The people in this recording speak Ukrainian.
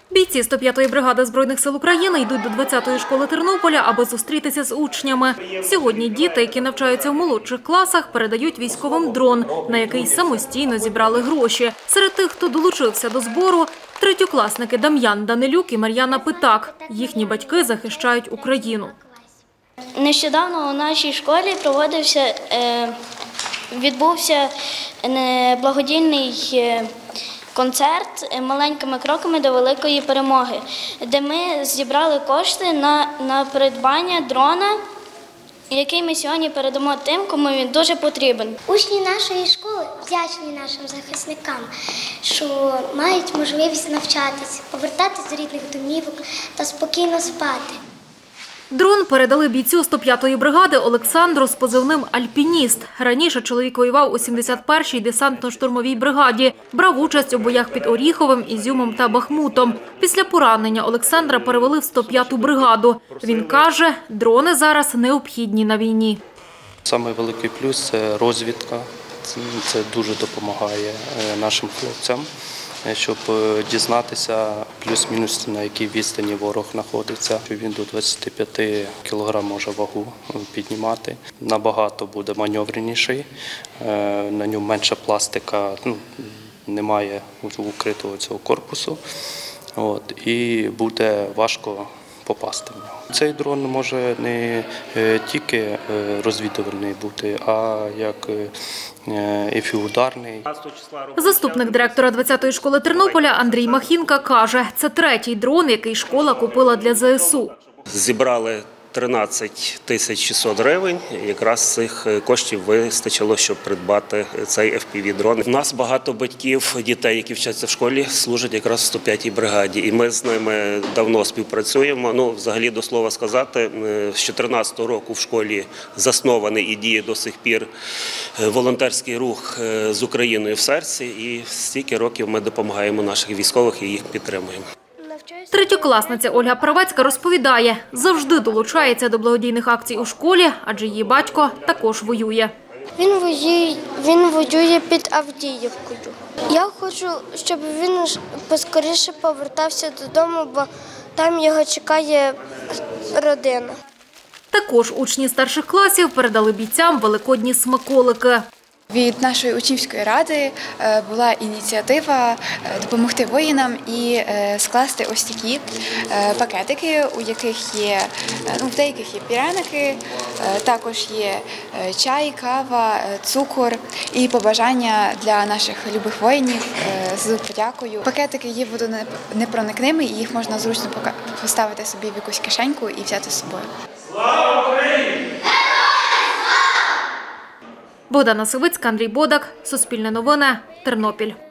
Бійці 105-ї бригади Збройних сил України йдуть до 20-ї школи Тернополя, аби зустрітися з учнями. Сьогодні діти, які навчаються в молодших класах, передають військовим дрон, на який самостійно зібрали гроші. Серед тих, хто долучився до збору – третьокласники Дам'ян Данилюк і Мар'яна Питак. Їхні батьки захищають Україну. Нещодавно у нашій школі відбувся благодійний концерт «Маленькими кроками до великої перемоги», де ми зібрали кошти на придбання дрона, який ми сьогодні передамо тим, кому він дуже потрібен. Учні нашої школи вдячні нашим захисникам, що мають можливість навчатися, повертатися до рідних домівок та спокійно спати. Дрон передали бійцю 105-ї бригади Олександру з позивним «Альпініст». Раніше чоловік воював у 71-й десантно-штурмовій бригаді. Брав участь у боях під Оріховим, Ізюмом та Бахмутом. Після поранення Олександра перевели в 105-ту бригаду. Він каже, дрони зараз необхідні на війні. Самий великий плюс – це розвідка. Це дуже допомагає нашим хлопцям, щоб дізнатися плюс-мінус, на якій відстані ворог знаходиться. Він до 25 кг може вагу піднімати. Набагато буде маневреніший, на ньому менше пластика, немає укритого цього корпусу. І буде важко попасти в нього. Цей дрон може не тільки розвідувальний бути, а як ефіударний. Заступник директора 20-ї школи Тернополя Андрій Махінка каже, це третій дрон, який школа купила для ЗСУ. Зібрали 13 600 гривень. Якраз цих коштів вистачило, щоб придбати цей FPV-дрон. У нас багато батьків, дітей, які вчаться в школі, служать якраз в 105-й бригаді. І ми з ними давно співпрацюємо. Взагалі, до слова сказати, з 14-го року в школі заснований і діє до сих пір волонтерський рух з Україною в серці. І стільки років ми допомагаємо наших військових і їх підтримуємо. Третьокласниця Ольга Правецька розповідає, завжди долучається до благодійних акцій у школі, адже її батько також воює. Він воює під Авдіївкою. Я хочу, щоб він поскоріше повертався додому, бо там його чекає родина. Також учні старших класів передали бійцям великодні смаколики. Від нашої учнівської ради була ініціатива допомогти воїнам і скласти ось такі пакетики, у яких є, в деяких є пряники, також є чай, кава, цукор і побажання для наших любих воїнів з подякою. Пакетики є водонепроникними і їх можна зручно поставити собі в якусь кишеньку і взяти з собою. Слава Україні! Богдана Сивицька, Андрій Бодак, Суспільне новини, Тернопіль.